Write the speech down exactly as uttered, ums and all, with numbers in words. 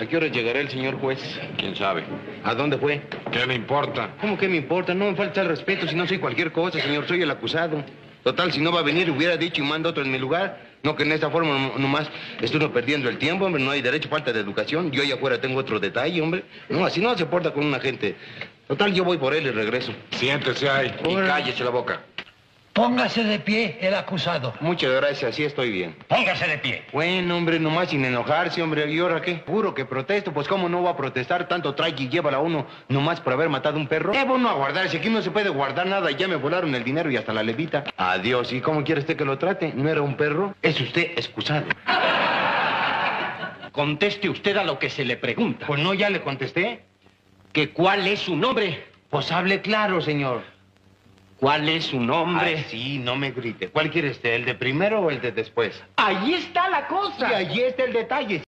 ¿A qué hora llegará el señor juez? ¿Quién sabe? ¿A dónde fue? ¿Qué le importa? ¿Cómo que me importa? No me falta el respeto si no soy cualquier cosa, señor. Soy el acusado. Total, si no va a venir, hubiera dicho y manda otro en mi lugar. No que en esta forma no- nomás estoy uno perdiendo el tiempo, hombre. No hay derecho, falta de educación. Yo allá afuera tengo otro detalle, hombre. No, así no se porta con una gente. Total, yo voy por él y regreso. Siéntese ahí y Órale. cállese la boca. Póngase de pie el acusado. Muchas gracias, así estoy bien. Póngase de pie. Bueno, hombre, nomás sin enojarse, hombre. ¿Y ahora qué? Juro que protesto. Pues, ¿cómo no va a protestar? Tanto trae y lleva a uno nomás por haber matado a un perro. Debo no aguardarse. Aquí no se puede guardar nada. Ya me volaron el dinero y hasta la levita. Adiós. ¿Y cómo quiere usted que lo trate? ¿No era un perro? Es usted excusado. Conteste usted a lo que se le pregunta. Pues no, ya le contesté. ¿Que cuál es su nombre? Pues hable claro, señor. ¿Cuál es su nombre? Ay, sí, no me grite. ¿Cuál quiere usted? ¿El de primero o el de después? Ahí está la Y cosa. allí está el detalle.